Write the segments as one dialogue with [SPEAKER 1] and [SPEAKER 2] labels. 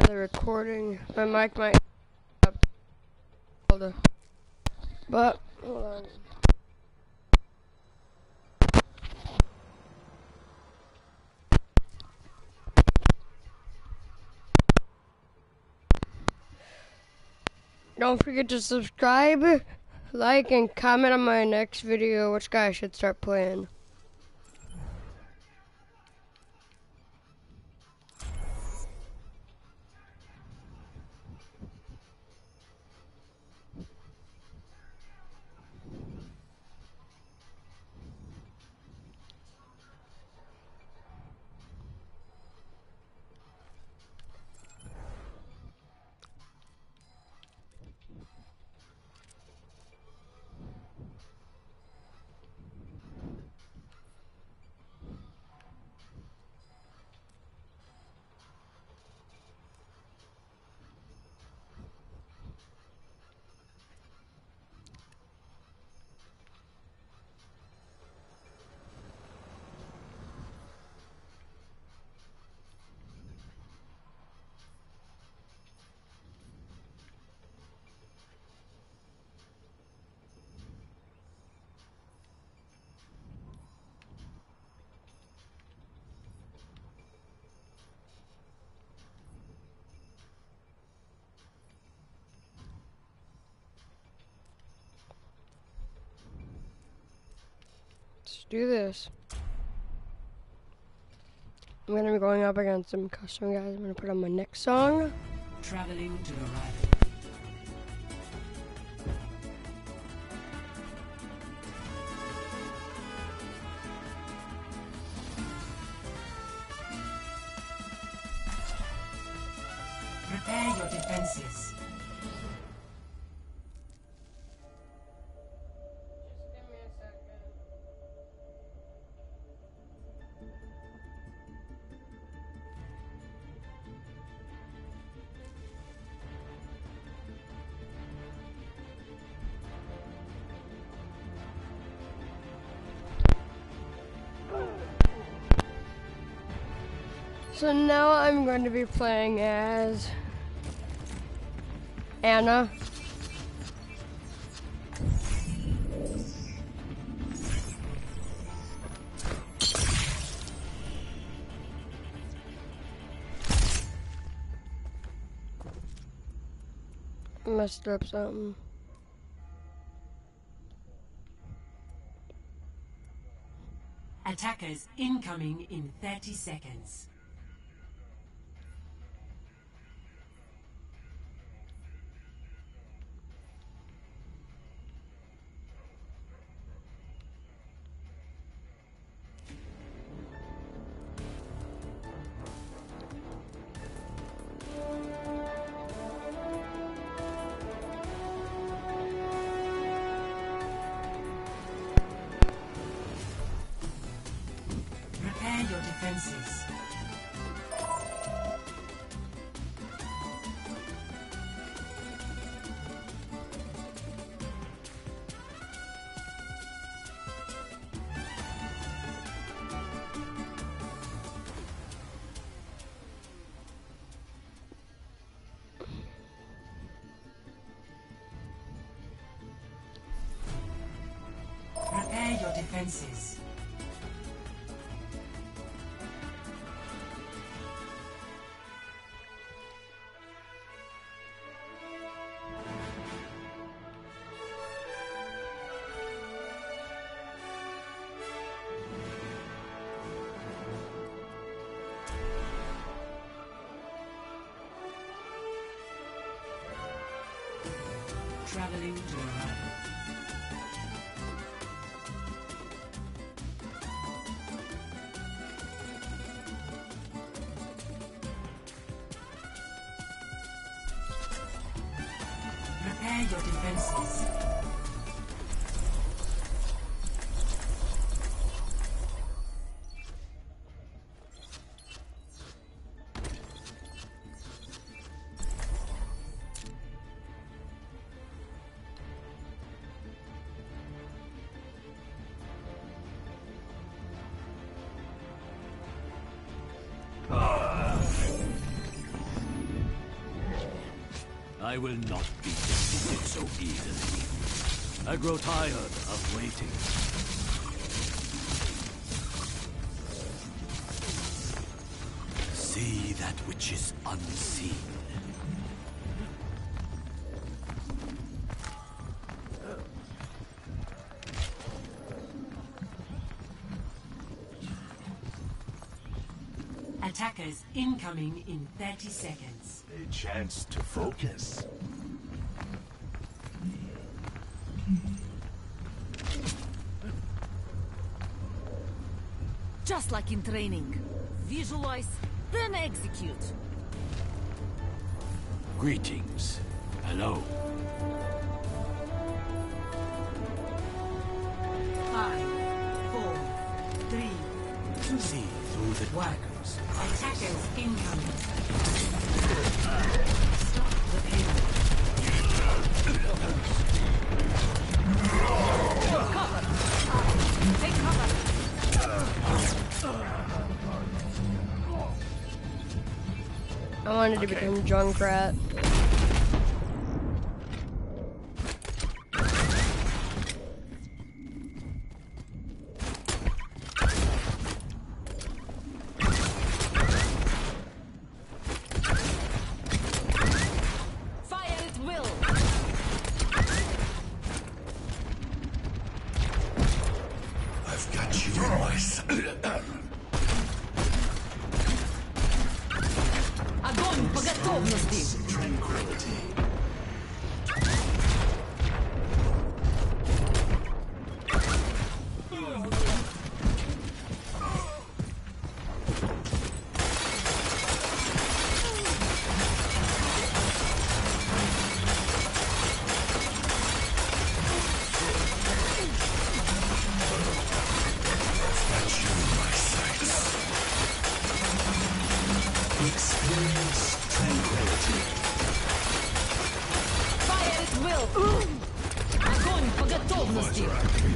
[SPEAKER 1] the recording. My mic might up, but hold on. Don't forget to subscribe, like, and comment on my next video which guy I should start playing. Let's do this. I'm gonna be going up against some custom guys. I'm gonna put on my next song.
[SPEAKER 2] Traveling to arrival. Prepare your defenses.
[SPEAKER 1] So now I'm going to be playing as Anna. Messed up something.
[SPEAKER 2] Attackers incoming in 30 seconds. Prepare your defenses. Prepare your defenses. Traveling to arrival. Prepare your defenses.
[SPEAKER 3] I will not be defeated so easily. I grow tired of waiting. See that which is unseen.
[SPEAKER 2] Attackers incoming in 30 seconds.
[SPEAKER 4] A chance to focus.
[SPEAKER 5] Just like in training. Visualize, then execute.
[SPEAKER 3] Greetings. Hello.
[SPEAKER 2] 5, 4, 3, 2,
[SPEAKER 3] See through the
[SPEAKER 2] 1.
[SPEAKER 3] daggers.
[SPEAKER 2] Attackers incoming. Stop the payload.
[SPEAKER 5] Take cover.
[SPEAKER 1] I wanted to become Junkrat.
[SPEAKER 5] Fire at will.
[SPEAKER 4] I've got you in my sight.
[SPEAKER 5] Огонь по готовности.
[SPEAKER 4] Tranquility. Got you in my sights. Experience tranquility.
[SPEAKER 5] Fire at will. Огонь по готовности.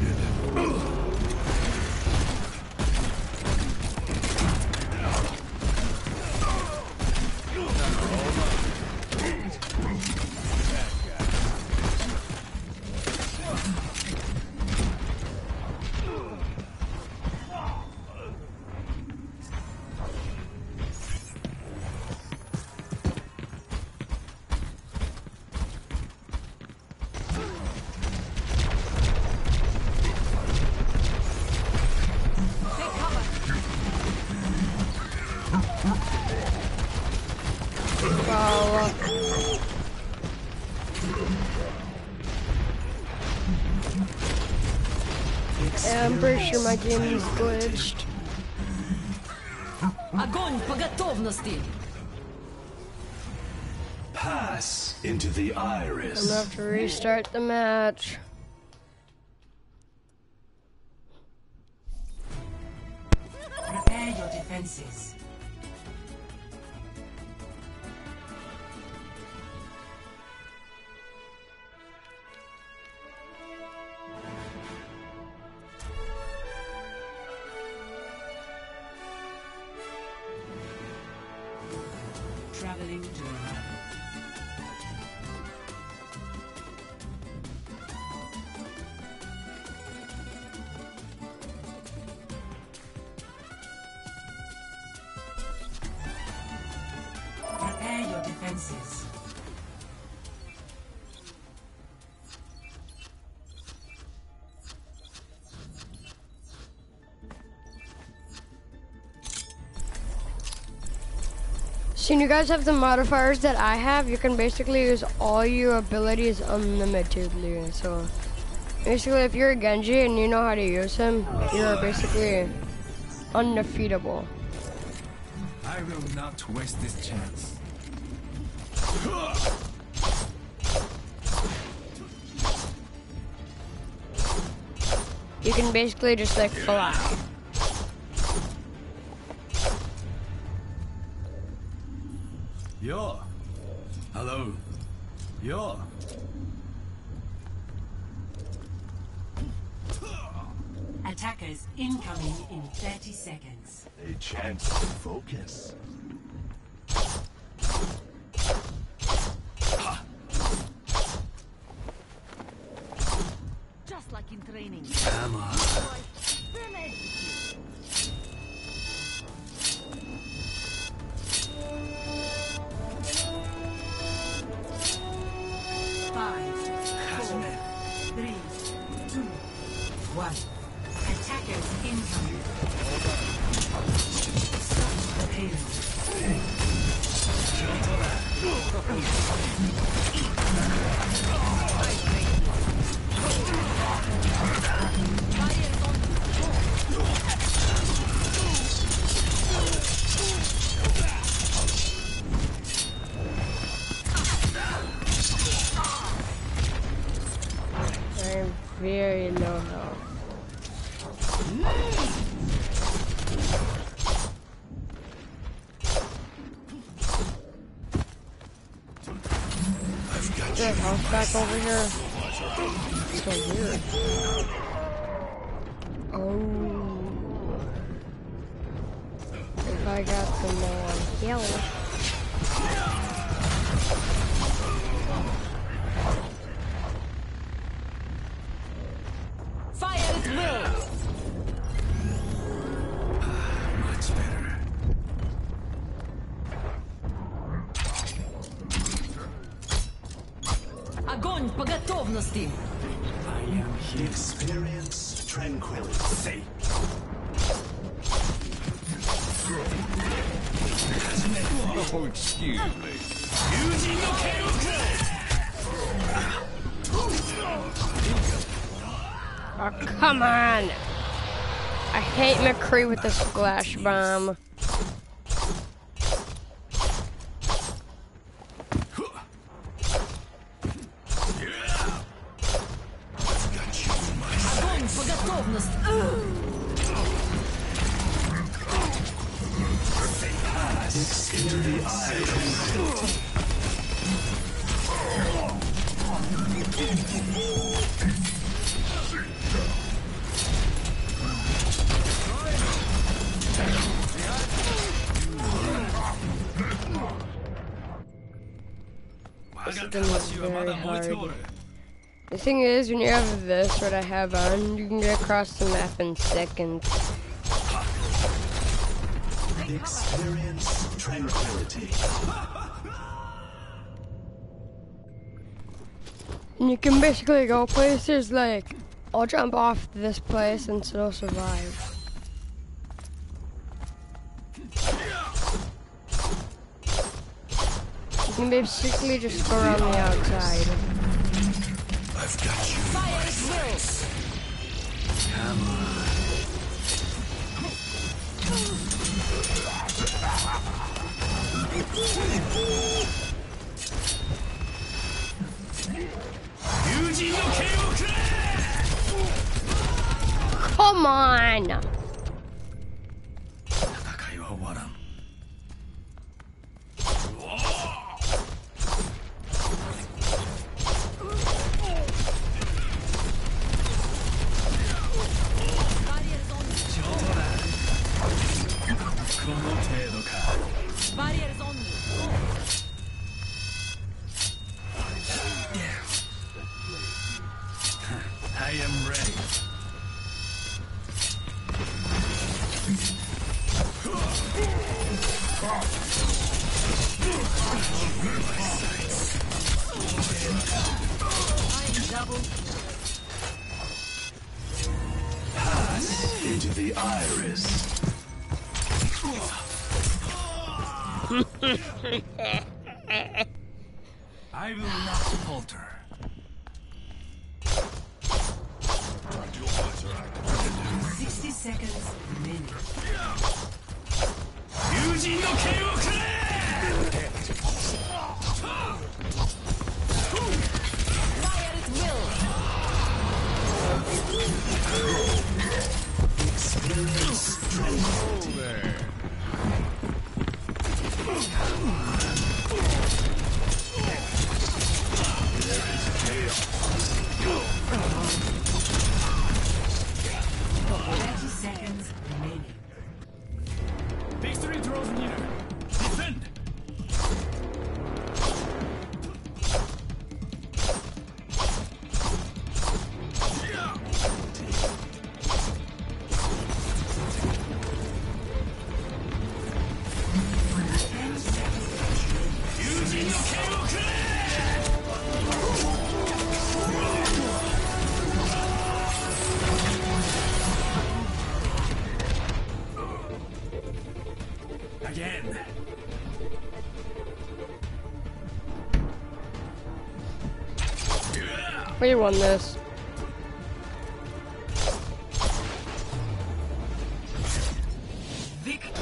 [SPEAKER 5] Take cover.
[SPEAKER 1] Wow. Yeah, I'm pretty sure my game is glitched.
[SPEAKER 5] Огонь по готовности.
[SPEAKER 4] Pass into the
[SPEAKER 1] I'm gonna
[SPEAKER 4] iris.
[SPEAKER 1] have to restart the match.
[SPEAKER 2] Prepare your defenses. Traveling to arrival. Prepare your defenses.
[SPEAKER 1] So you guys have the modifiers that I have. You can basically use all your abilities unlimitedly. So basically if you're a Genji and you know how to use him, you're basically undefeatable.
[SPEAKER 6] I will not waste this chance.
[SPEAKER 1] You can basically just like fly.
[SPEAKER 6] Yo. Hello. Yo.
[SPEAKER 2] Attackers incoming in 30 seconds.
[SPEAKER 4] A chance to focus.
[SPEAKER 3] Come on.
[SPEAKER 2] Five, four, three, two, one. Attackers incoming. Stop the payload.
[SPEAKER 1] I'm very low health.
[SPEAKER 4] I've got
[SPEAKER 1] Is there a
[SPEAKER 4] you.
[SPEAKER 1] house back over here? So weird. Oh. If I got some more health.
[SPEAKER 5] Fire at will!
[SPEAKER 6] Much better.
[SPEAKER 5] Огонь по готовности!
[SPEAKER 6] I am here.
[SPEAKER 4] Experience tranquility.
[SPEAKER 6] Oh, excuse me.
[SPEAKER 1] Oh, come on! I hate McCree with the splash bomb.
[SPEAKER 5] Огонь по готовности!
[SPEAKER 4] Into the eye.
[SPEAKER 1] This thing is very hard. The thing is, when you have this, what I have on, you can get across the map in seconds.
[SPEAKER 4] Experience tranquility.
[SPEAKER 1] And you can basically go places like, I'll jump off this place and still survive. You can basically just go around the outside.
[SPEAKER 4] I've got you.
[SPEAKER 5] Fire at will!
[SPEAKER 1] Come on!
[SPEAKER 6] 戦いは終わらん。この程度か。
[SPEAKER 5] Barriers on me!
[SPEAKER 6] I am ready.
[SPEAKER 4] Pass into the iris.
[SPEAKER 6] I will not falter.
[SPEAKER 2] 60 seconds remaining.
[SPEAKER 6] 友人の剣をくれ
[SPEAKER 5] Fire at will!
[SPEAKER 4] Experience tranquility.
[SPEAKER 2] Seconds remaining.
[SPEAKER 6] Victory draws near. Defend! Again.
[SPEAKER 1] We won this.
[SPEAKER 2] Victory.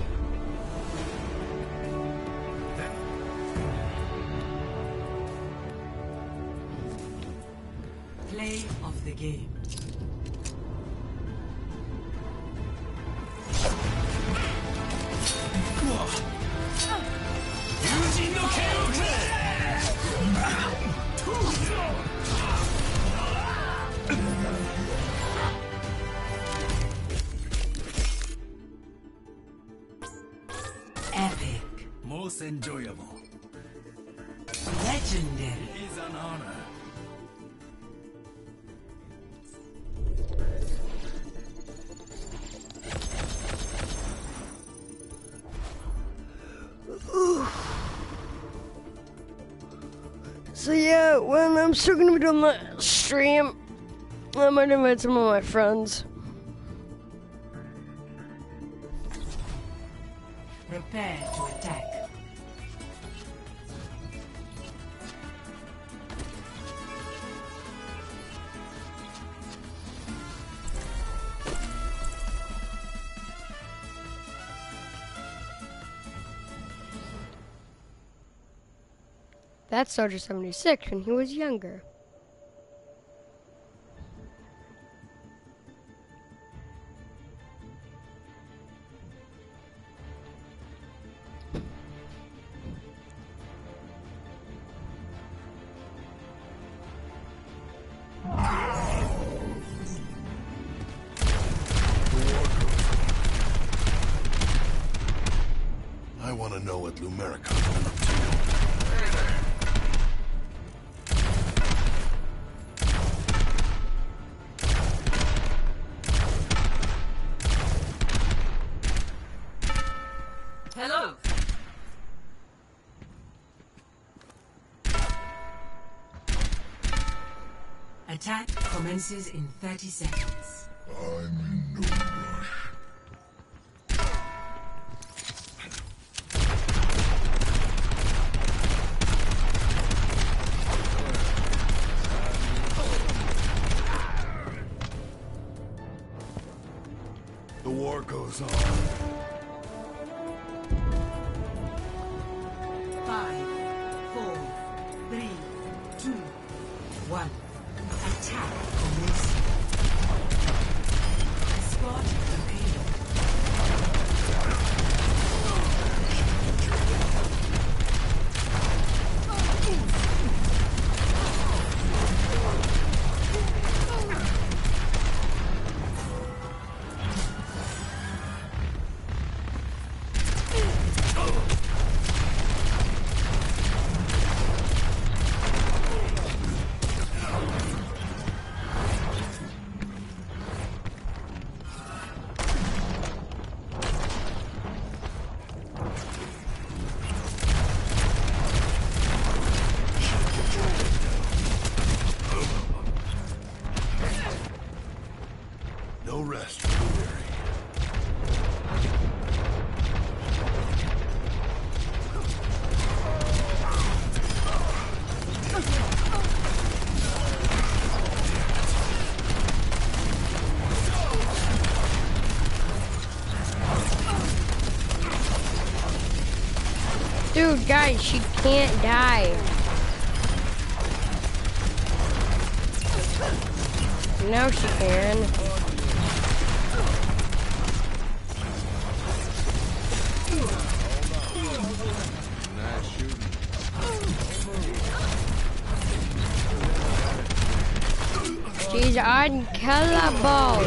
[SPEAKER 2] Play of the game. Epic.
[SPEAKER 6] Most enjoyable.
[SPEAKER 2] Legendary.
[SPEAKER 6] It's an honor.
[SPEAKER 1] So yeah, when I'm still gonna be doing the stream, I might invite some of my friends.
[SPEAKER 2] Prepare to attack.
[SPEAKER 1] That's Soldier 76 when he was younger.
[SPEAKER 4] I want to know what Lumerica's been up to.
[SPEAKER 2] Hello. Attack commences in 30 seconds.
[SPEAKER 4] I'm in no rush. The war goes on.
[SPEAKER 2] 5, 4, 3, 2, 1. Attack commencing. Escort the payload.
[SPEAKER 4] No rest for the weary.
[SPEAKER 1] Dude, guys, she can't die. Now she can. She's unkillable.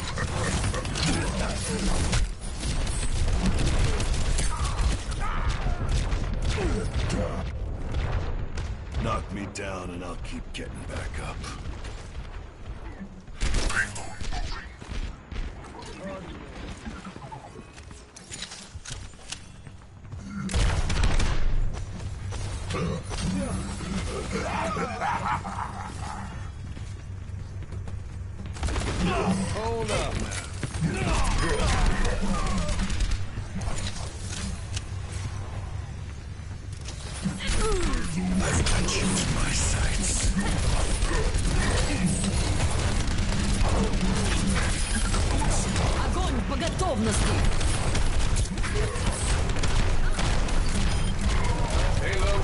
[SPEAKER 4] Knock me down and I'll keep getting back up.
[SPEAKER 6] Hold up.
[SPEAKER 4] I've got you in my sights.
[SPEAKER 5] Огонь по готовности!
[SPEAKER 6] Halo.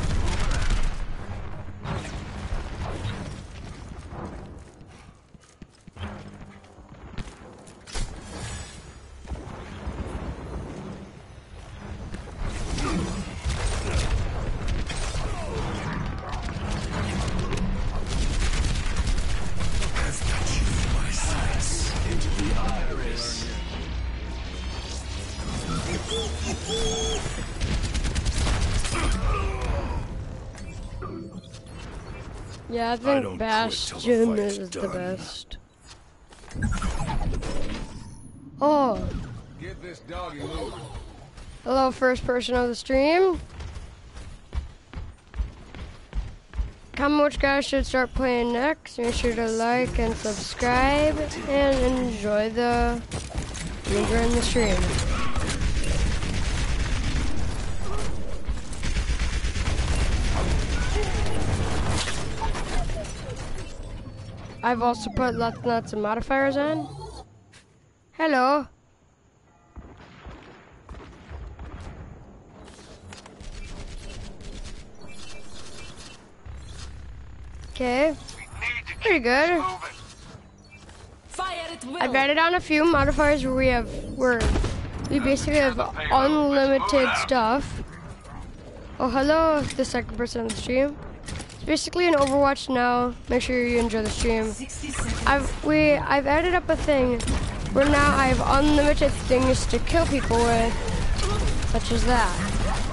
[SPEAKER 4] I've got you in my sights.
[SPEAKER 3] Into the iris.
[SPEAKER 1] Yeah, I
[SPEAKER 4] don't
[SPEAKER 1] think
[SPEAKER 4] quit till the
[SPEAKER 1] Bastion
[SPEAKER 4] fight's
[SPEAKER 1] is the
[SPEAKER 4] done.
[SPEAKER 1] best. Oh,
[SPEAKER 6] Get this doggy moving.
[SPEAKER 1] hello, first person of the stream. Comment which guys should start playing next. Make sure to like and subscribe and enjoy the stream. I've also put lots of modifiers on. Hello. Okay. Pretty good.
[SPEAKER 5] Fire at will!
[SPEAKER 1] I've added on a few modifiers where we basically have unlimited stuff. Oh, hello, the second person on the stream. It's basically an Overwatch now. Make sure you enjoy the stream.
[SPEAKER 2] 60 seconds.
[SPEAKER 1] I've added up a thing where now I have unlimited things to kill people with, such as that.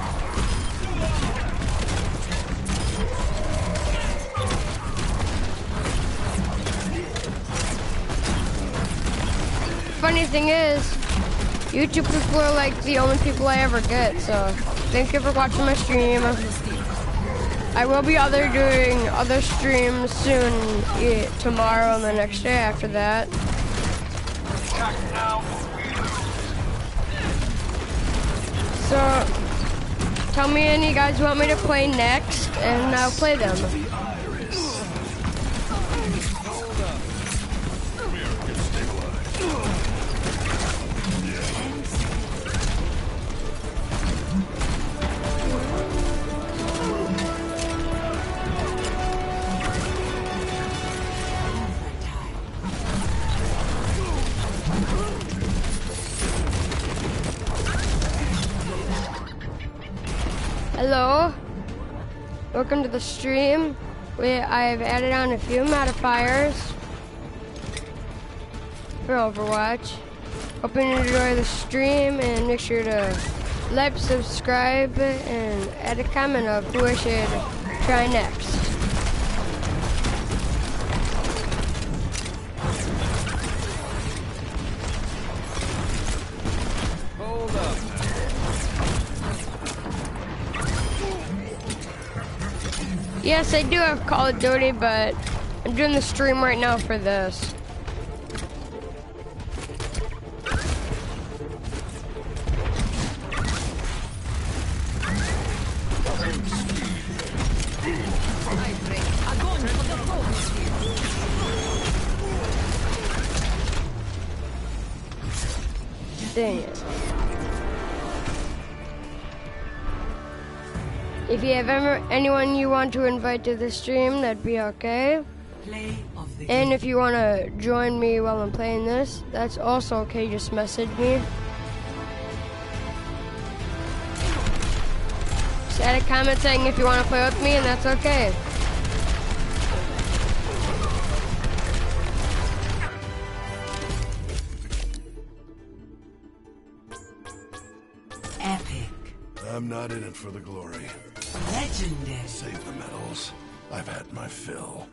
[SPEAKER 1] Funny thing is, YouTube people are like the only people I ever get, so thank you for watching my stream. I will be doing other streams soon, tomorrow and the next day after that. So, tell me any guys want me to play next, and I'll play them.
[SPEAKER 3] The iris.
[SPEAKER 1] Hello, welcome to the stream. I've added on a few modifiers for Overwatch. Hope you enjoy the stream and make sure to like, subscribe, and add a comment of who I should try next.
[SPEAKER 6] Hold up.
[SPEAKER 1] Yes, I do have Call of Duty, but I'm doing the stream right now for this.
[SPEAKER 5] Огонь по готовности!
[SPEAKER 1] Dang it. If you have anyone you want to invite to the stream, that'd be okay.
[SPEAKER 2] Play of the
[SPEAKER 1] And
[SPEAKER 2] game.
[SPEAKER 1] if you want to join me while I'm playing this, that's also okay. Just message me. Just add a comment saying if you want to play with me, and that's okay.
[SPEAKER 2] Epic.
[SPEAKER 4] I'm not in it for the glory.
[SPEAKER 2] Legendary.
[SPEAKER 4] Save the medals. I've had my fill.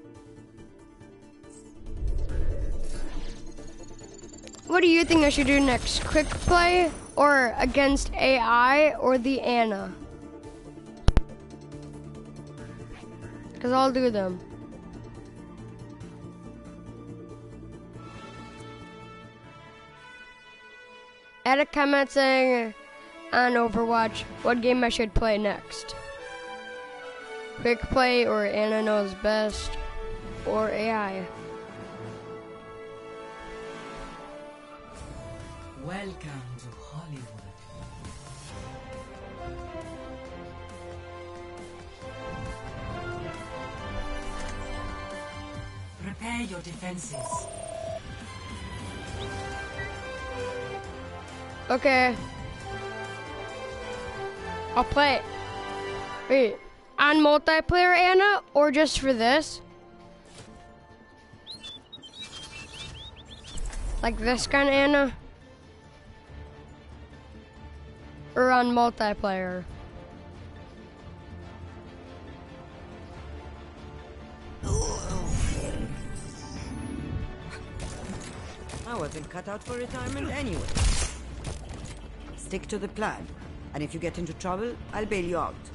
[SPEAKER 1] What do you think I should do next? Quick play or against AI or the Ana? Because I'll do them. Add a comment saying on Overwatch what game I should play next. Quick play or Anna knows best or AI.
[SPEAKER 2] Welcome to Hollywood. Prepare your defenses.
[SPEAKER 1] Okay. I'll play it. Wait, on multiplayer, Anna, or just for this? Like this kind, Anna? Or on multiplayer?
[SPEAKER 7] I wasn't cut out for retirement anyway. Stick to the plan. And if you get into trouble, I'll bail you out.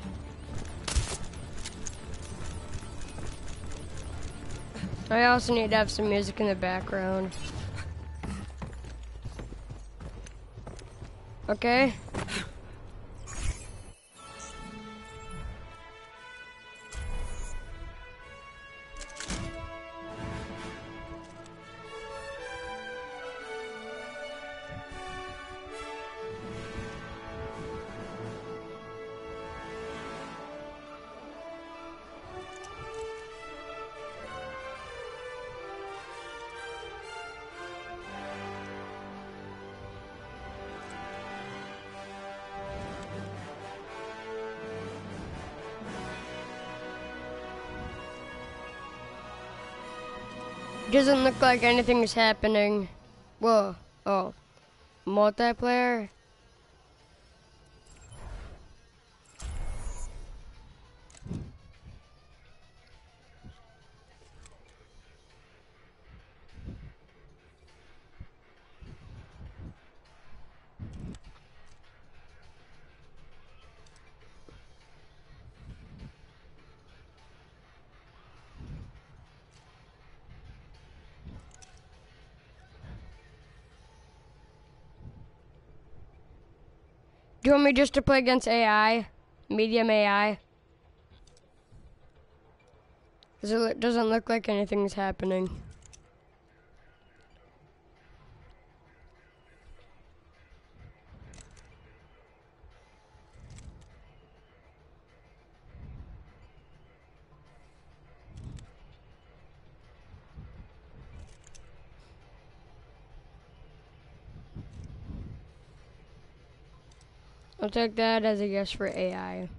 [SPEAKER 1] I also need to have some music in the background. Okay. Doesn't look like anything is happening. Whoa. Oh. Multiplayer? Do you want me just to play against AI? Medium AI? 'Cause it doesn't look like anything's happening. I'll take that as a yes for AI.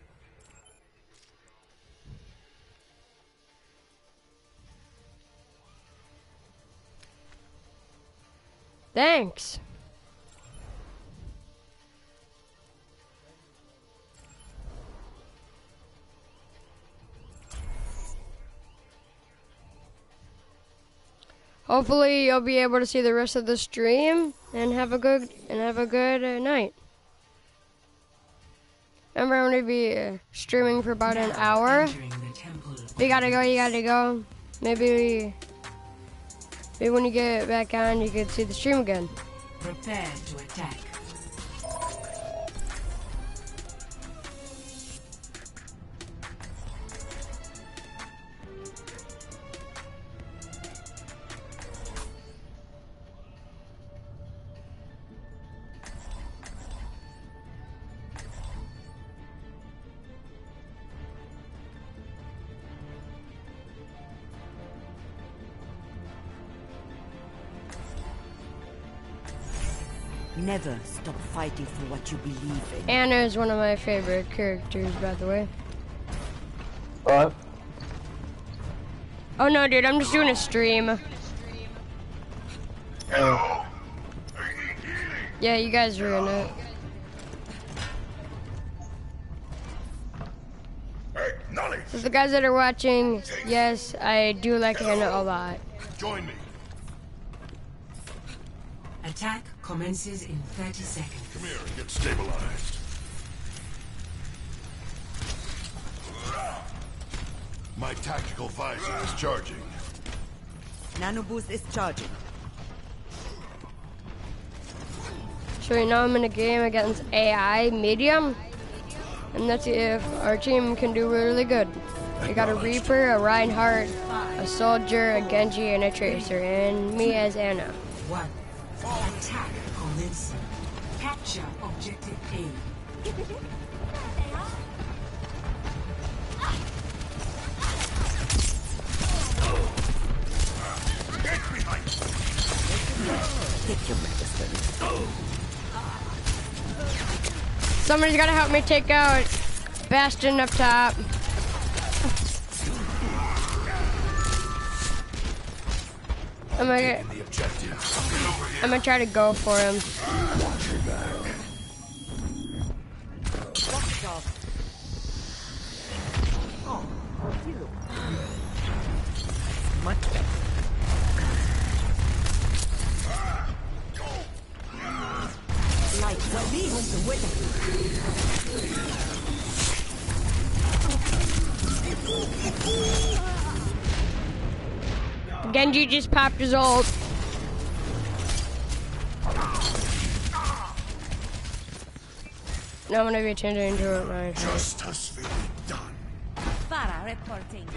[SPEAKER 1] Thanks. Hopefully you'll be able to see the rest of the stream and have a good night. Remember, I'm gonna be streaming for about an hour.
[SPEAKER 2] Entering the temple.
[SPEAKER 1] You gotta go. Maybe when you get back on, you can see the stream again.
[SPEAKER 2] Prepare to attack.
[SPEAKER 7] Never stop fighting for what you believe in.
[SPEAKER 1] Anna is one of my favorite characters, by the way.
[SPEAKER 8] What?
[SPEAKER 1] Oh no, dude, I'm just doing a stream.
[SPEAKER 8] Oh.
[SPEAKER 1] Yeah, you guys are in it.
[SPEAKER 4] Acknowledge.
[SPEAKER 1] So the guys that are watching, yes, I do like Anna a lot.
[SPEAKER 4] Join me.
[SPEAKER 2] Attack commences in 30 seconds.
[SPEAKER 4] Come here and get stabilized. tactical visor is charging.
[SPEAKER 7] Nano boost is charging.
[SPEAKER 1] So you know I'm in a game against AI medium, and let's see if our team can do really good. We got a Reaper, a Reinhardt, a Soldier, a Genji, and a Tracer, and me as Anna.
[SPEAKER 2] 1. Attack commencing. Capture objective A.
[SPEAKER 7] Take your medicine.
[SPEAKER 1] Somebody's gotta help me take out Bastion up top. I'm gonna try to go for him.
[SPEAKER 7] Much better. Like what we hope to win.
[SPEAKER 1] Genji just popped his ult. Now I'm gonna be changing into it right.
[SPEAKER 4] Just has been done.
[SPEAKER 5] Farah reporting.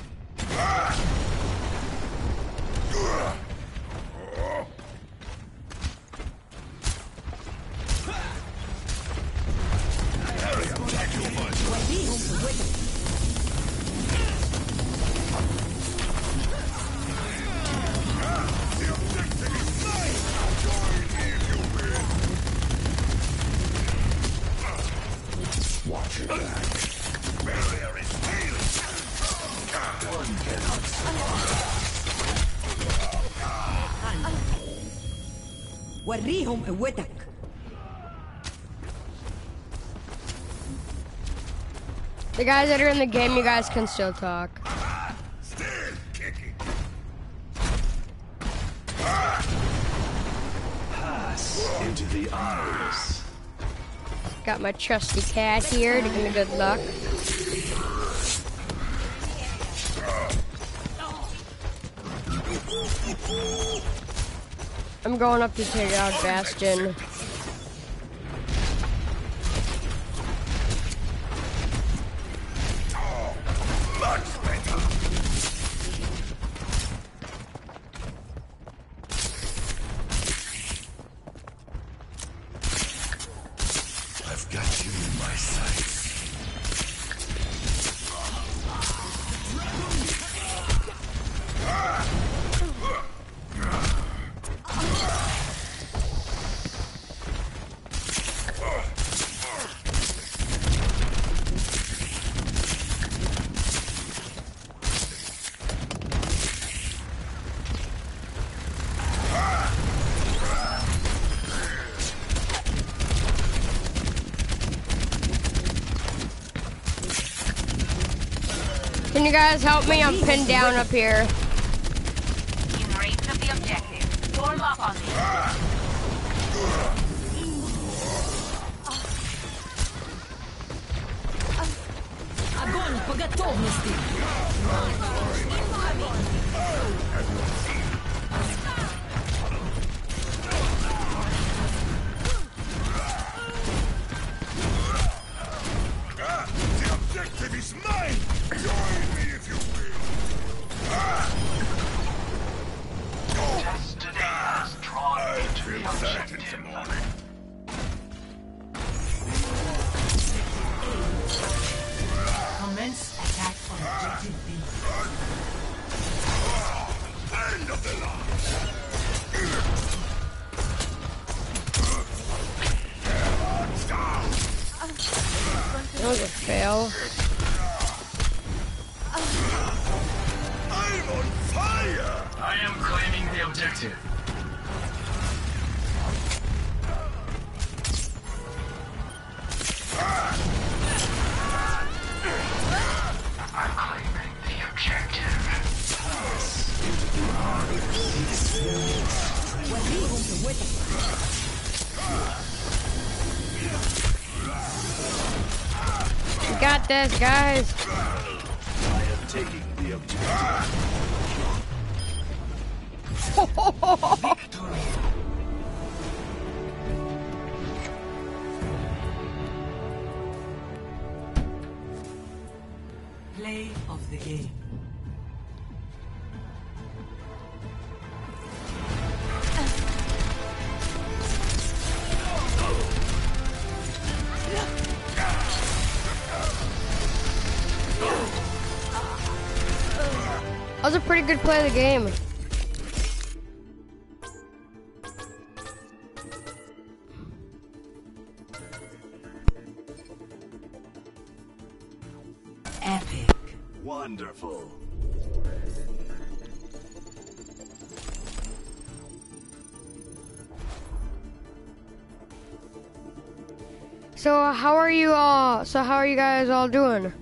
[SPEAKER 7] وريهم قوتك.
[SPEAKER 1] The guys that are in the game, you guys can still talk.
[SPEAKER 4] Still kicking.
[SPEAKER 3] Pass into the eyes.
[SPEAKER 1] Got my trusty cat here to give me good luck. I'm going up to take out Bastion.
[SPEAKER 4] I've got you in my sights.
[SPEAKER 1] Can you guys help me? I'm pinned down up here.
[SPEAKER 5] In range of the objective. Form up on me. Огонь по готовности.
[SPEAKER 4] The objective is mine! Join me if you will!
[SPEAKER 3] Destiny has drawn
[SPEAKER 4] I
[SPEAKER 3] me to
[SPEAKER 4] feel
[SPEAKER 3] the
[SPEAKER 4] that in
[SPEAKER 3] objective.
[SPEAKER 4] the morning.
[SPEAKER 2] Commence attack on objective B.
[SPEAKER 4] End of the line!
[SPEAKER 1] That was a fail.
[SPEAKER 4] I'm on fire!
[SPEAKER 3] I am claiming the objective. I'm claiming the objective.
[SPEAKER 7] وريهم قوتك.
[SPEAKER 1] We got this, guys.
[SPEAKER 3] I am taking the the objective.
[SPEAKER 2] Play of the game.
[SPEAKER 1] That was a pretty good play of the game.
[SPEAKER 2] Epic.
[SPEAKER 3] Wonderful.
[SPEAKER 1] So how are you all? So how are you guys all doing?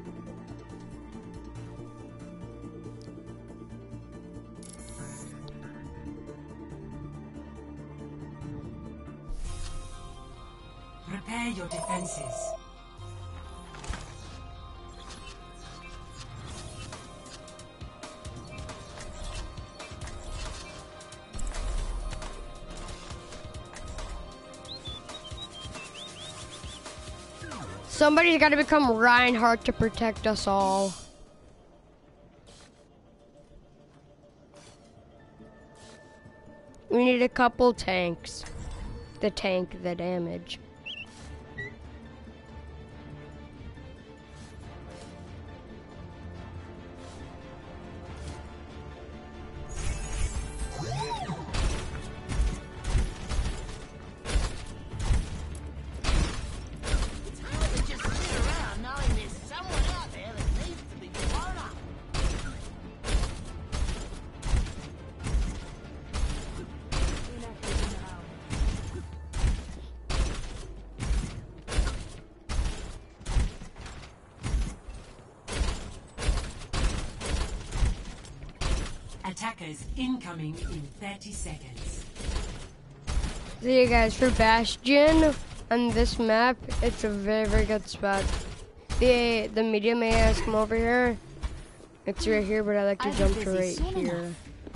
[SPEAKER 2] Prepare your defenses.
[SPEAKER 1] Somebody's got to become Reinhardt to protect us all. We need a couple tanks to tank the damage.
[SPEAKER 2] Attackers incoming in 30 seconds.
[SPEAKER 1] See you guys, for Bastion on this map, it's a very, very good spot. The medium AS come over here. It's right here, but I like to jump to right here.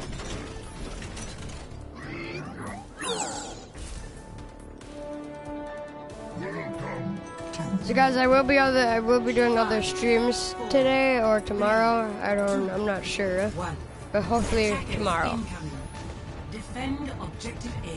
[SPEAKER 1] So guys, I will be doing other streams today or tomorrow. I'm not sure, but hopefully
[SPEAKER 2] Attackers
[SPEAKER 1] tomorrow.
[SPEAKER 2] incoming. Defend objective A.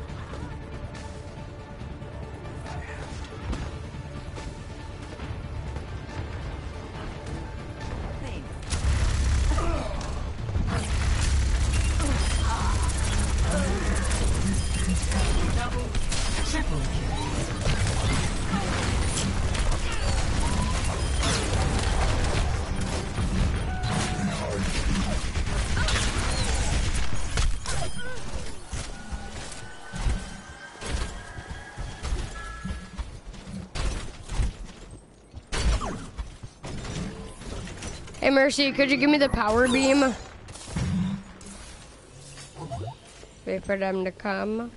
[SPEAKER 2] Double, triple kill.
[SPEAKER 1] Hey Mercy, could you give me the power beam? Wait for them to come.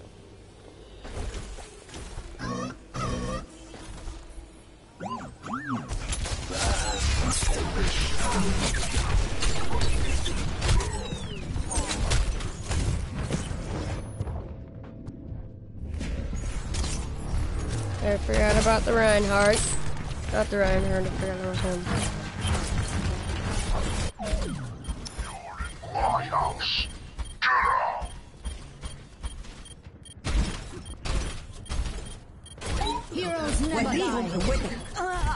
[SPEAKER 1] I forgot about the Reinhardt. Not the Reinhardt, I forgot about him.
[SPEAKER 4] Warriors,
[SPEAKER 5] Heroes never die.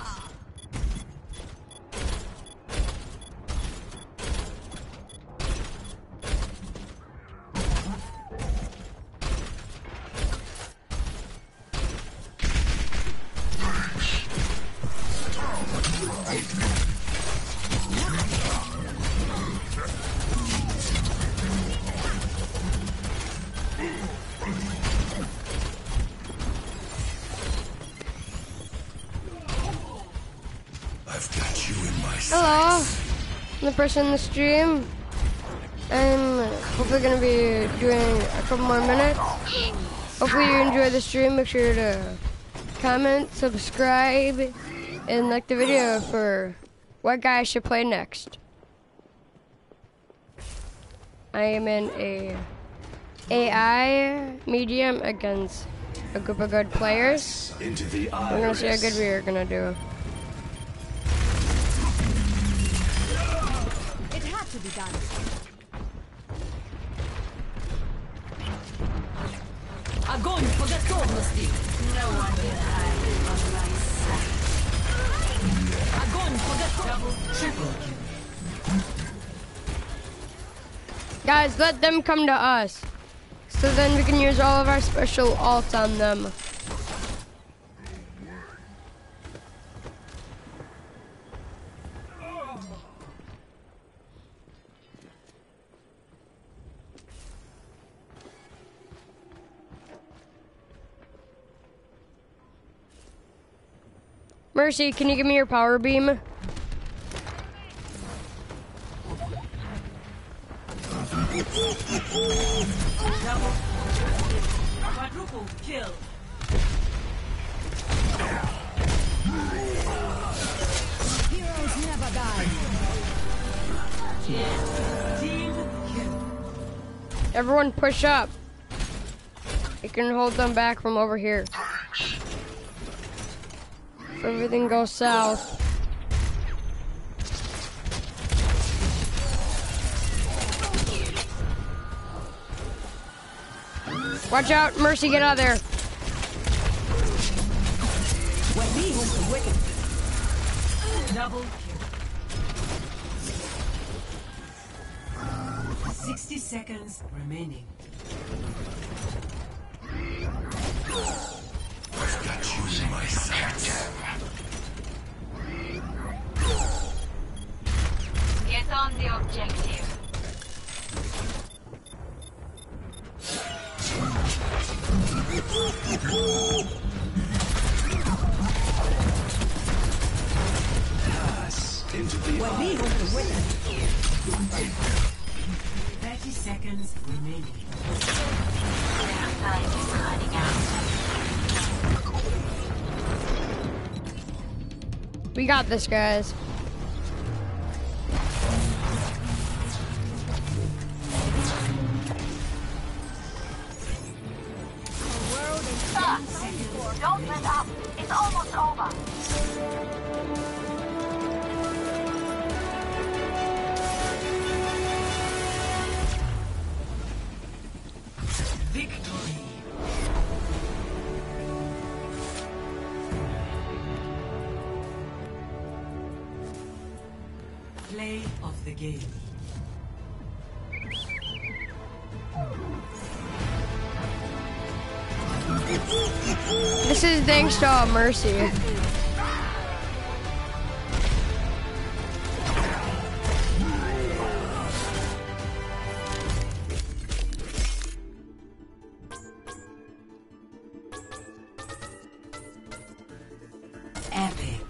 [SPEAKER 4] I've got you in my
[SPEAKER 1] Hello,
[SPEAKER 4] sights.
[SPEAKER 1] I'm the person in the stream. I'm hopefully gonna be doing a couple more minutes. Hopefully you enjoy the stream. Make sure to comment, subscribe, and like the video for what guy I should play next. I am in a AI medium against a group of good players.
[SPEAKER 3] Into the
[SPEAKER 1] We're gonna see how good we are gonna do.
[SPEAKER 5] It had to be done. Огонь по готовности. No one can hide from my sight. Огонь по готовности.
[SPEAKER 2] Triple kill.
[SPEAKER 1] Guys, let them come to us. So then we can use all of our special ults on them. Mercy, can you give me your power beam?
[SPEAKER 2] Double. Quadruple kill.
[SPEAKER 5] Heroes never die.
[SPEAKER 2] Team kill.
[SPEAKER 1] Everyone push up. You can hold them back from over here. If everything goes south. Watch out, Mercy, get out of there.
[SPEAKER 2] Double kill. 60 seconds remaining.
[SPEAKER 4] I've got you in my sights.
[SPEAKER 9] Get on the objective.
[SPEAKER 3] Into the
[SPEAKER 2] 30 seconds remaining.
[SPEAKER 9] Time is running out.
[SPEAKER 1] We got this, guys.
[SPEAKER 9] Don't let up. It's almost over.
[SPEAKER 2] Victory. Play of the game.
[SPEAKER 1] This is thanks to Mercy.
[SPEAKER 2] Epic.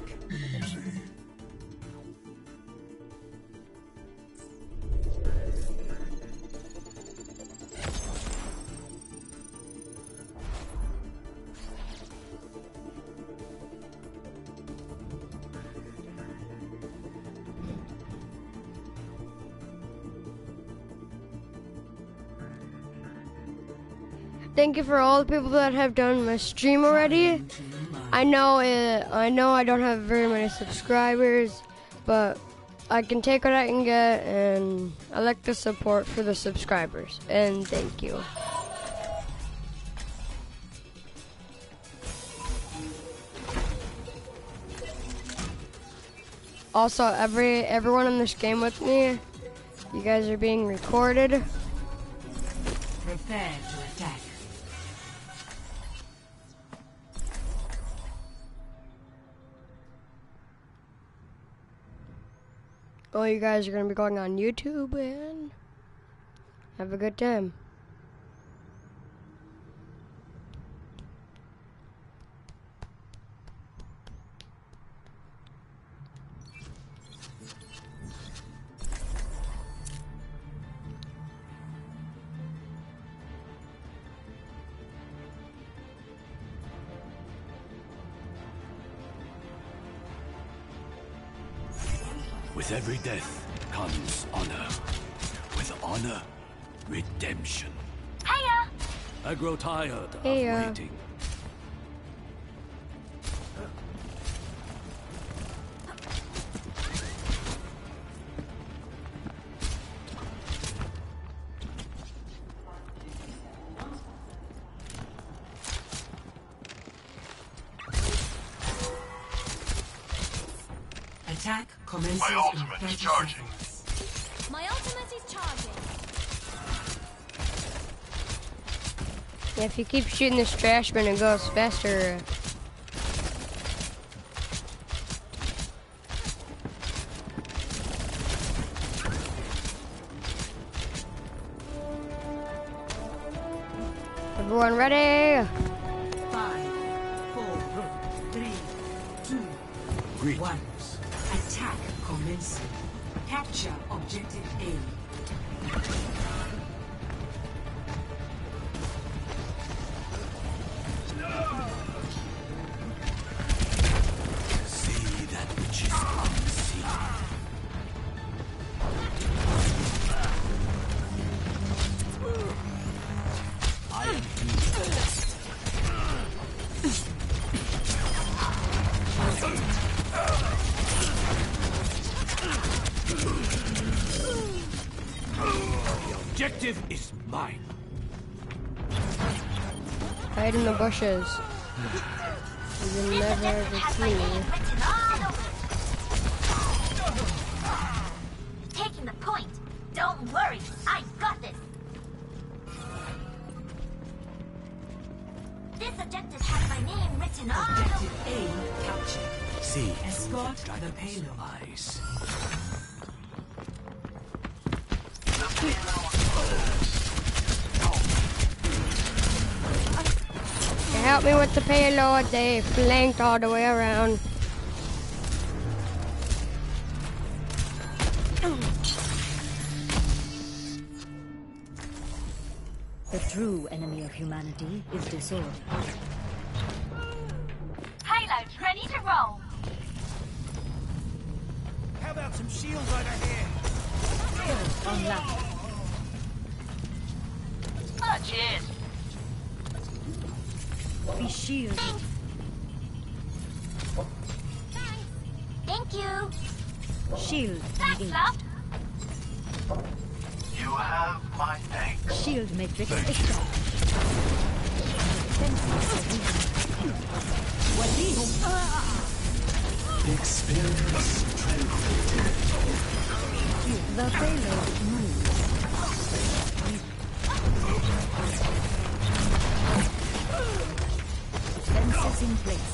[SPEAKER 1] Thank you for all the people that have done my stream already. I know I don't have very many subscribers, but I can take what I can get, and I like the support for the subscribers. And thank you. Also, everyone in this game with me, you guys are being recorded.
[SPEAKER 2] Prepare to attack.
[SPEAKER 1] Oh, you guys are gonna be going on YouTube and have a good time.
[SPEAKER 3] With every death comes honor. With honor Redemption.
[SPEAKER 9] Hiya!
[SPEAKER 3] I grow tired of
[SPEAKER 1] Heya.
[SPEAKER 3] waiting.
[SPEAKER 2] Attack commences
[SPEAKER 4] My
[SPEAKER 2] in
[SPEAKER 4] ultimate
[SPEAKER 2] 30
[SPEAKER 4] is charging.
[SPEAKER 2] seconds.
[SPEAKER 5] My ultimate is charging.
[SPEAKER 1] Yeah, if you keep shooting this trash bin, it goes faster. Everyone ready?
[SPEAKER 2] 5, 4, 3, 2,
[SPEAKER 3] Greetings.
[SPEAKER 2] 1. Attack commencing. Capture objective A.
[SPEAKER 3] See that which is unseen. I am The objective is mine.
[SPEAKER 1] Hide in the bushes. You'll
[SPEAKER 9] This
[SPEAKER 1] never
[SPEAKER 9] objective
[SPEAKER 1] ever
[SPEAKER 9] has
[SPEAKER 1] see
[SPEAKER 9] my
[SPEAKER 1] me.
[SPEAKER 9] name written all over it. Taking the point. Don't worry, I got this. This objective has my name written all over
[SPEAKER 2] Objective A captured.
[SPEAKER 3] See
[SPEAKER 2] Escort
[SPEAKER 3] through
[SPEAKER 2] the
[SPEAKER 3] dragon's
[SPEAKER 2] payload.
[SPEAKER 3] eyes.
[SPEAKER 1] Help me with the payload. They flanked all the way around.
[SPEAKER 7] The true enemy of humanity is disorder.
[SPEAKER 9] Payload's ready to roll.
[SPEAKER 6] How about some shields over here?
[SPEAKER 7] On land.
[SPEAKER 9] Oh, cheers.
[SPEAKER 7] Be shielded.
[SPEAKER 9] Thank you.
[SPEAKER 7] Shield
[SPEAKER 9] Thanks,
[SPEAKER 7] engaged.
[SPEAKER 9] love.
[SPEAKER 4] You have my thanks.
[SPEAKER 7] Shield matrix established.
[SPEAKER 3] Experience tranquility.
[SPEAKER 7] The payload moves. Defenses in place.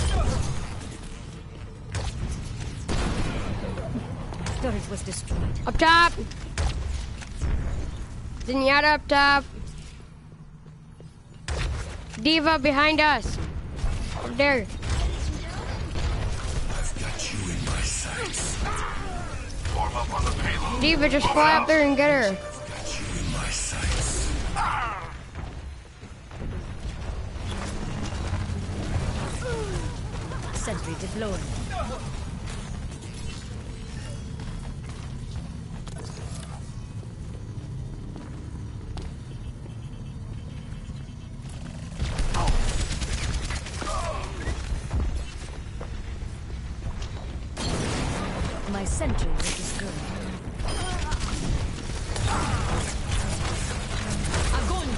[SPEAKER 7] Turret was destroyed.
[SPEAKER 1] Up top. Zenyatta up top. Diva behind us. Up there.
[SPEAKER 3] I've got you in my sights.
[SPEAKER 4] Form up on the payload.
[SPEAKER 1] Diva, just fly up there and get her.
[SPEAKER 3] Got you in my sights.
[SPEAKER 7] Sentry deployed. My sentry is destroyed.
[SPEAKER 5] Огонь!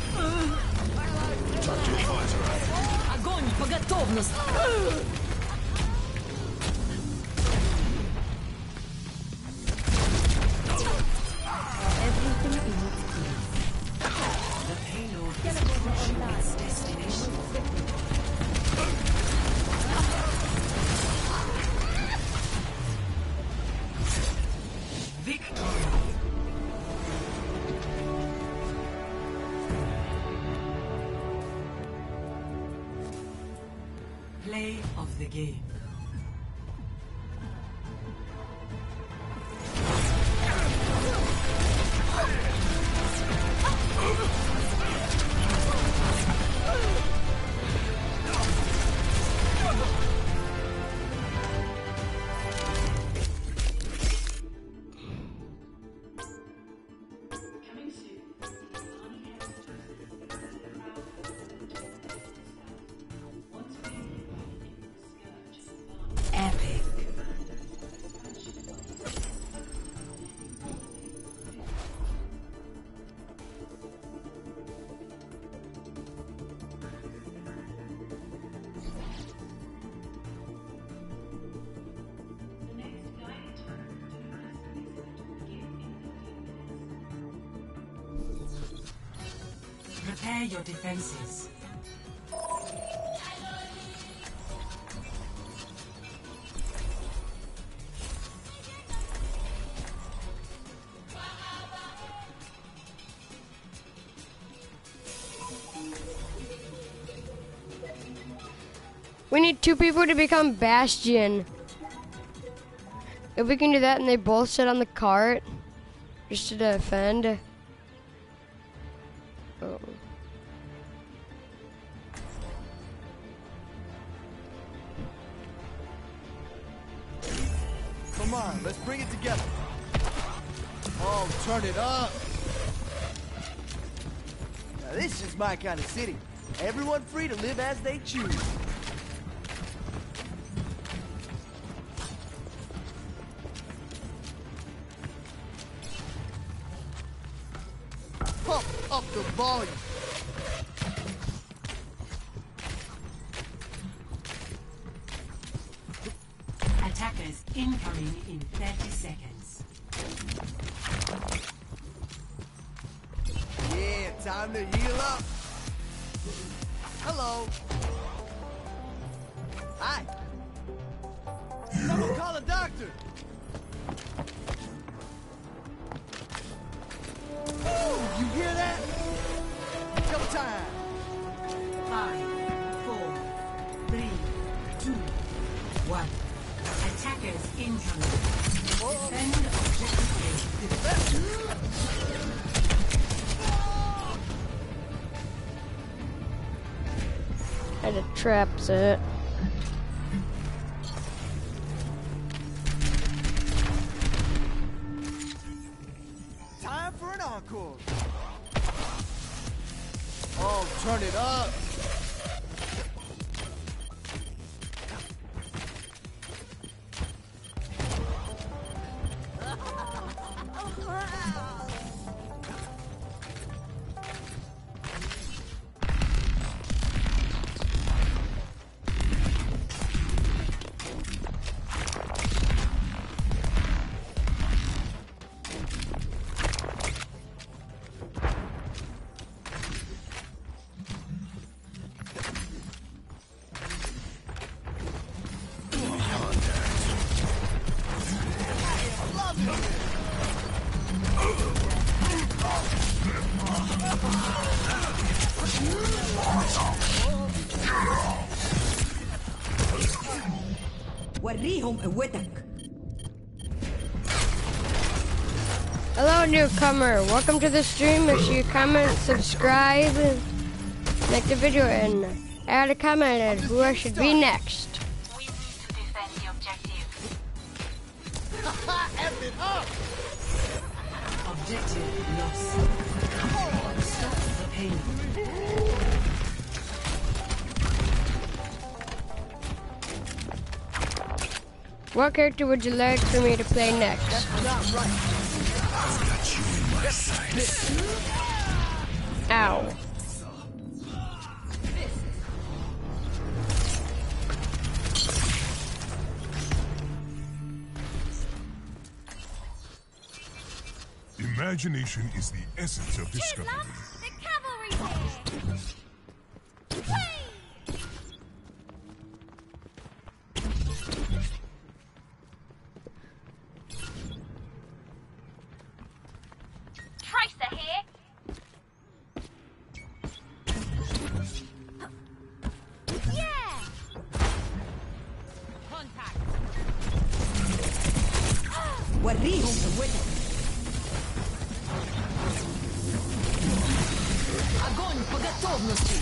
[SPEAKER 5] Огонь по готовности!
[SPEAKER 7] Everything in its place.
[SPEAKER 2] The payload is approaching its destination. Victory. Play of the game. Prepare your defenses.
[SPEAKER 1] We need 2 people to become Bastion. If we can do that and they both sit on the cart, just to defend. Oh.
[SPEAKER 10] Come on, let's bring it together. Oh, turn it up. Now, this is my kind of city. Everyone free to live as they choose. Pump up the volume.
[SPEAKER 2] Attackers incoming in 30 seconds.
[SPEAKER 10] Yeah, time to heal up. Hello. Hi. Someone call a doctor. Ooh, you hear that? Double time.
[SPEAKER 2] 5, 4, 3, 2, 1. Attackers incoming. Defend objective
[SPEAKER 1] And it traps it.
[SPEAKER 10] Time for an encore. Oh, turn it up.
[SPEAKER 7] وريهم قوتك.
[SPEAKER 1] Hello, newcomer. Welcome to the stream. Make sure you comment, subscribe, like the video, and add a comment on who I should be next.
[SPEAKER 9] We need to defend the objective.
[SPEAKER 10] F it up.
[SPEAKER 2] objective lost. Stop the pain.
[SPEAKER 1] What character would you like for me to play next?
[SPEAKER 10] Not right.
[SPEAKER 1] Ow.
[SPEAKER 4] Imagination is the essence of discovery.
[SPEAKER 9] The cavalry's here! Tracer here! Yeah! Contact!
[SPEAKER 7] وريهم قوتك.
[SPEAKER 5] Огонь по готовности!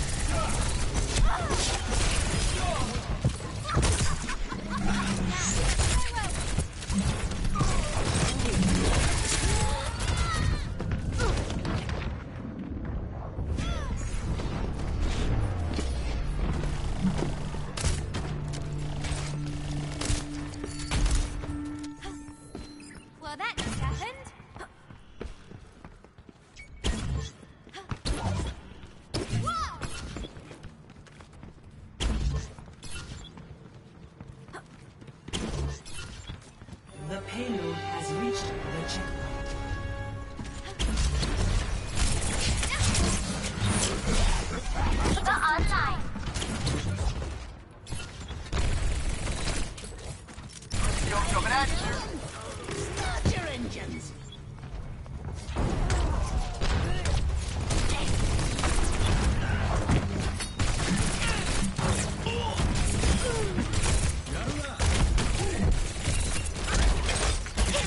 [SPEAKER 9] Well, that just happened.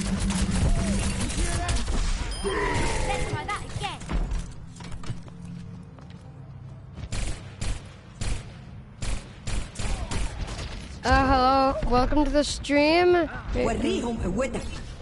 [SPEAKER 9] Let's try that again.
[SPEAKER 1] Hello, welcome to the stream.
[SPEAKER 7] وريهم قوتك.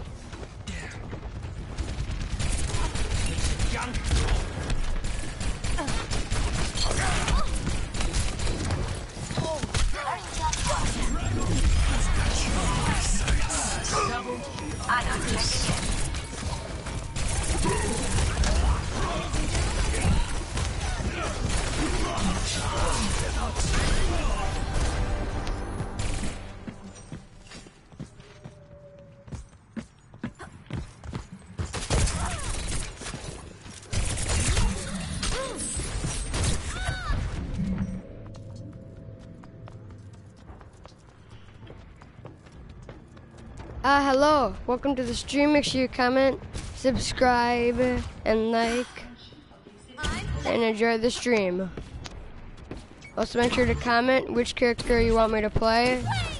[SPEAKER 1] Hello, welcome to the stream. Make sure you comment, subscribe, and like, and enjoy the stream. Also make sure to comment which character you want me to play.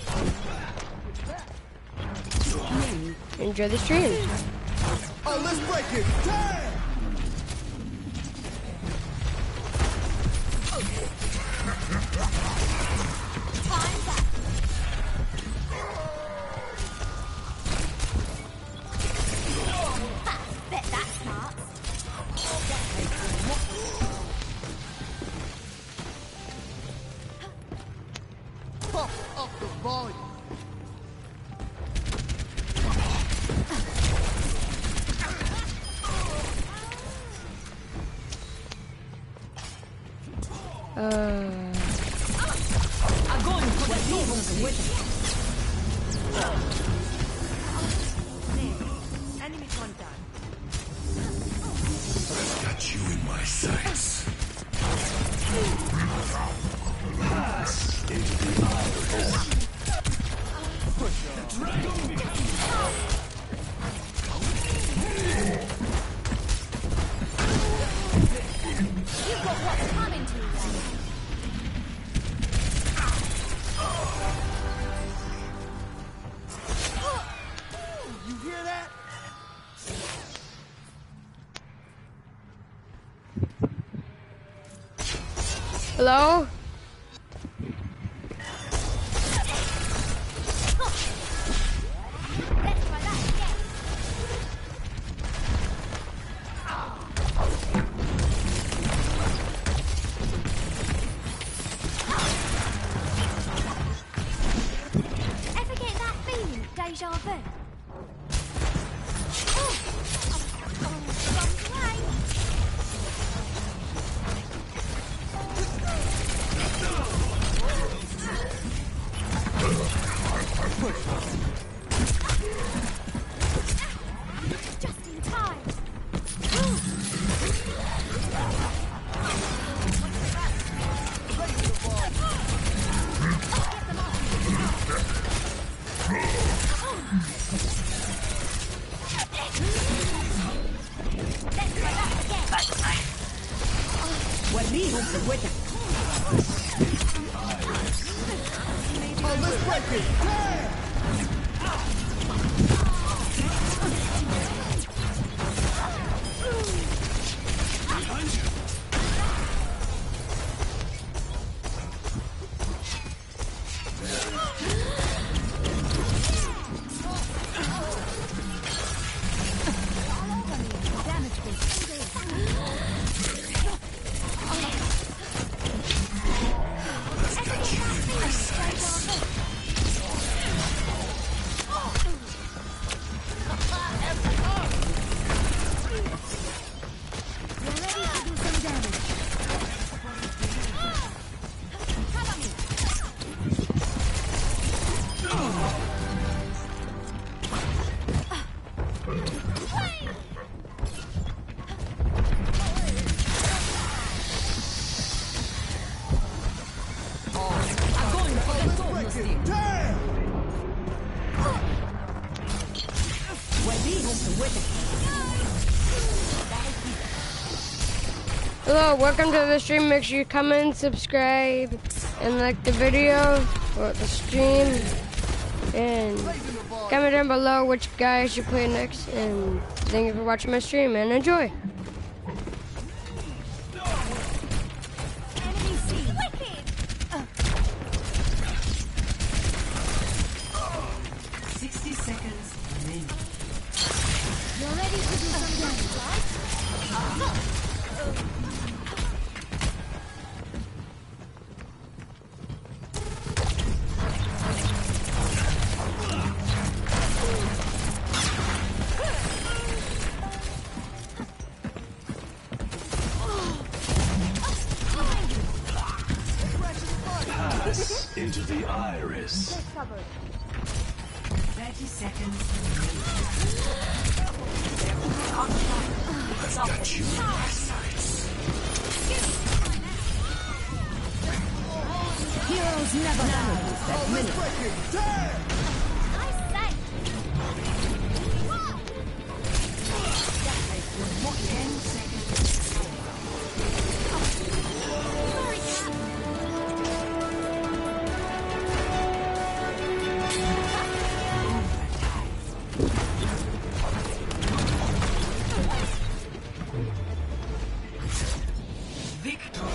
[SPEAKER 1] Enjoy the stream.
[SPEAKER 10] Oh, let's break it. Damn!
[SPEAKER 9] Bet that's smart.
[SPEAKER 10] Pump up the volume.
[SPEAKER 5] Огонь по готовности!
[SPEAKER 7] Enemy contact.
[SPEAKER 4] Got you in my sights.
[SPEAKER 9] You've got what's coming to you.
[SPEAKER 10] You hear that?
[SPEAKER 1] Hello?
[SPEAKER 9] Let's try that again. Ever get that feeling, deja vu? Just in time.
[SPEAKER 7] وريهم قوتك.
[SPEAKER 10] Oh, let's break it. Damn!
[SPEAKER 5] Огонь по готовности!
[SPEAKER 10] Damn!
[SPEAKER 7] وريهم قوتك.
[SPEAKER 1] Hello, welcome to the stream. Make sure you comment, subscribe, and like the video or the stream. And
[SPEAKER 10] Raising the volume.
[SPEAKER 1] Comment down below which guy I should play next, and thank you for watching my stream, and enjoy.
[SPEAKER 9] Enemy seen. Wicked.
[SPEAKER 2] 60 seconds remaining.
[SPEAKER 9] You're ready to do some damage, right?
[SPEAKER 3] Pass into the iris.
[SPEAKER 2] 30 seconds remaining.
[SPEAKER 3] I've got you in my sights.
[SPEAKER 5] Heroes never lose that minute.
[SPEAKER 9] Nice sight.
[SPEAKER 2] 10 seconds.
[SPEAKER 9] Sorry, Cap.
[SPEAKER 2] Victory.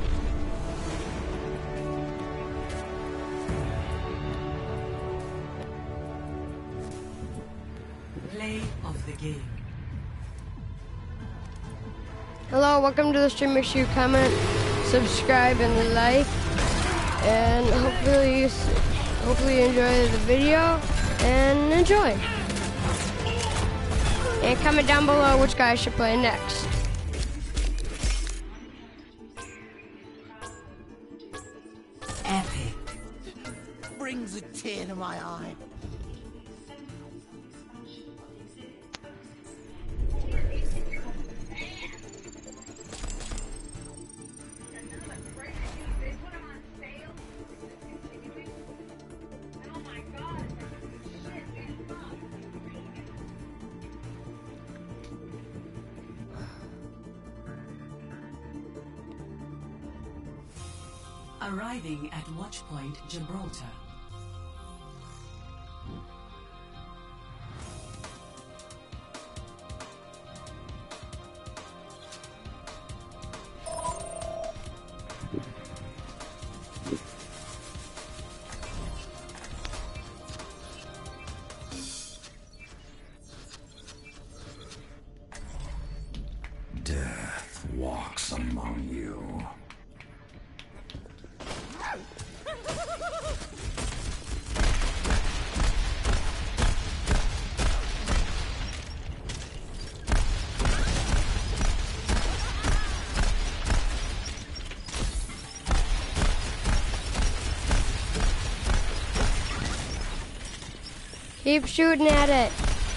[SPEAKER 2] Play of the game.
[SPEAKER 1] Hello, welcome to the stream. Make sure you comment, subscribe, and like. And hopefully you enjoy the video and enjoy. And comment down below which guy I should play next.
[SPEAKER 2] Epic.
[SPEAKER 10] Brings a tear to my eye.
[SPEAKER 2] Arriving at Watchpoint Gibraltar.
[SPEAKER 3] Death walks among you.
[SPEAKER 1] Keep shooting at it.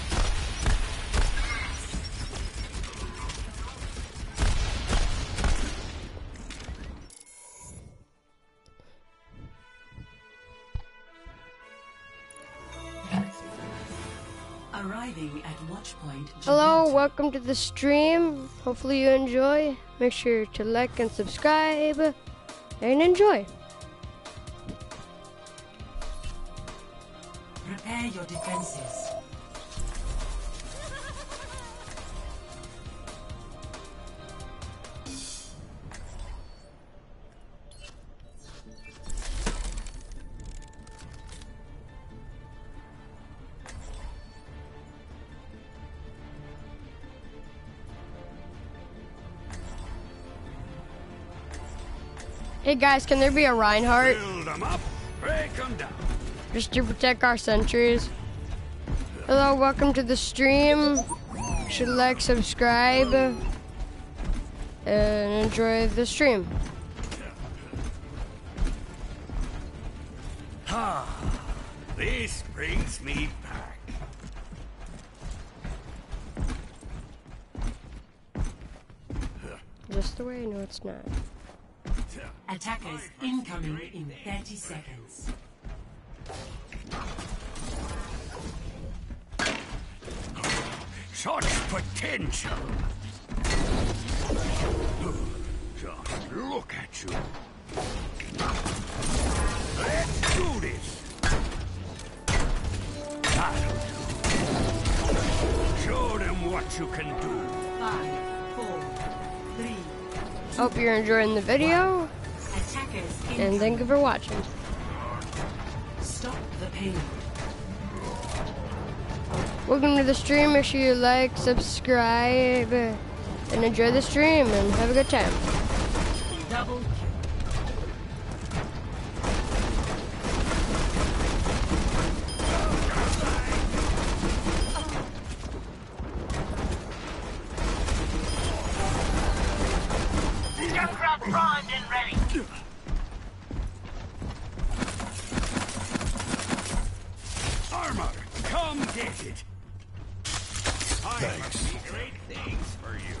[SPEAKER 2] Arriving at Watchpoint Gibraltar.
[SPEAKER 1] Hello, welcome to the stream. Hopefully you enjoy. Make sure to like and subscribe and enjoy.
[SPEAKER 2] Prepare your defenses.
[SPEAKER 1] Hey guys, can there be a Reinhardt?
[SPEAKER 3] Build them up, break them down.
[SPEAKER 1] Just to protect our sentries. Hello, welcome to the stream. Should like, subscribe, and enjoy the stream.
[SPEAKER 3] This brings me back.
[SPEAKER 1] Just the way? No, it's not.
[SPEAKER 2] Attackers incoming in 30 seconds.
[SPEAKER 3] Such potential. Just look at you. Let's do this. That'll do. Show them what you can do.
[SPEAKER 2] 5, 4, 3.
[SPEAKER 1] Hope you're enjoying the video,
[SPEAKER 2] Attackers
[SPEAKER 1] and
[SPEAKER 2] incoming.
[SPEAKER 1] thank you for watching.
[SPEAKER 2] Stop the payload.
[SPEAKER 1] Welcome to the stream. Make sure you like, subscribe, and enjoy the stream, and have a good time.
[SPEAKER 2] Double kill.
[SPEAKER 9] Junkrat primed and ready.
[SPEAKER 3] Armor, come get it.
[SPEAKER 4] Thanks.
[SPEAKER 3] Great things for you.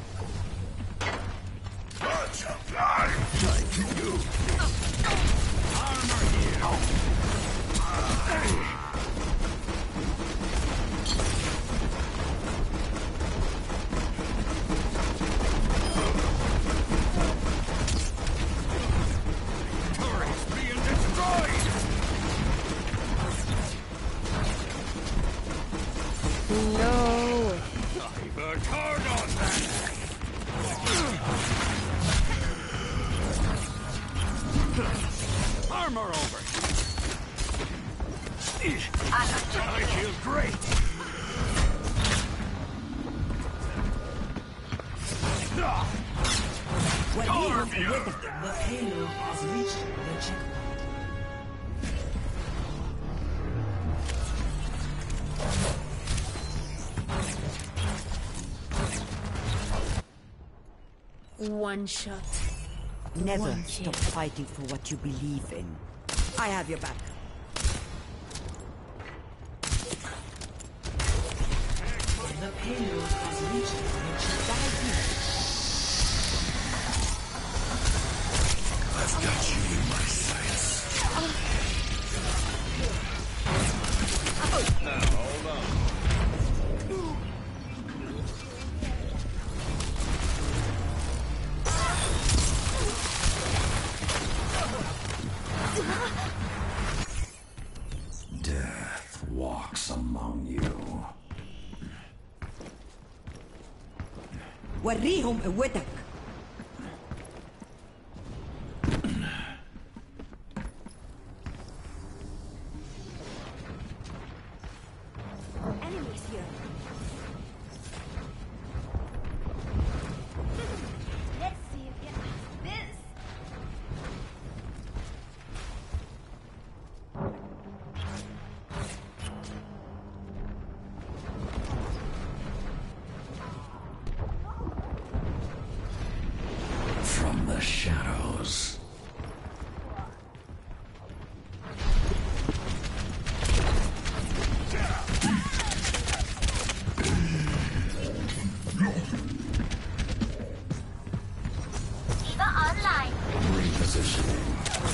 [SPEAKER 4] Butterfly!
[SPEAKER 3] Like you. Armor here. Turrets being destroyed.
[SPEAKER 1] No.
[SPEAKER 3] I've a turn on that. Armor over. I feel great.
[SPEAKER 2] The payload has reached the checkpoint.
[SPEAKER 5] One shot.
[SPEAKER 7] Never
[SPEAKER 5] One kill.
[SPEAKER 7] stop fighting for what you believe in. I have your back.
[SPEAKER 2] The payload has reached the checkpoint.
[SPEAKER 4] I've got you in my sights. Death walks among you.
[SPEAKER 7] وريهم قوتك.
[SPEAKER 9] Enemies here. Let's see you get this.
[SPEAKER 4] From the shadows.
[SPEAKER 9] Eva online.
[SPEAKER 4] Repositioning.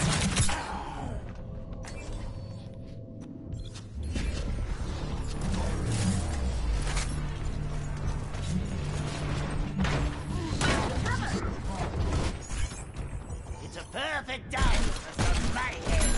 [SPEAKER 9] It's a perfect time for some mayhem.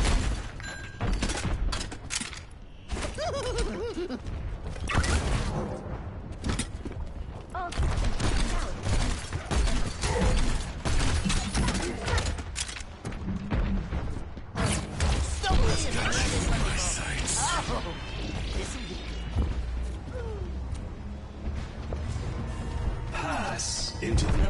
[SPEAKER 4] Pass into the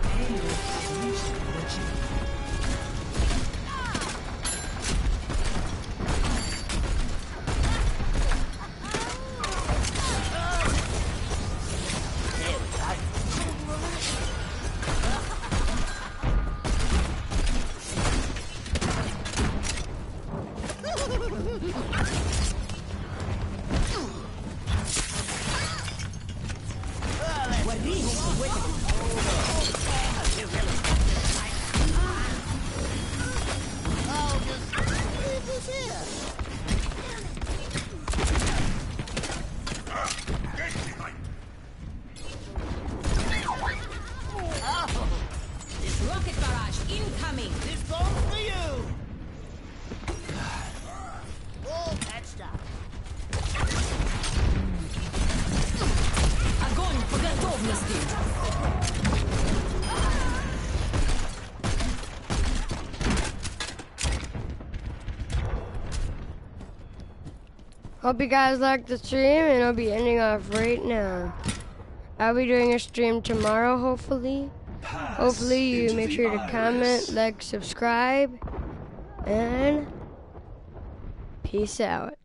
[SPEAKER 5] Rocket barrage incoming.
[SPEAKER 9] This goes for you. All patched up.
[SPEAKER 1] Hope you guys liked the stream, and I'll be ending off right now. I'll be doing a stream tomorrow, hopefully. Hopefully you make sure to comment, like, subscribe, and peace out.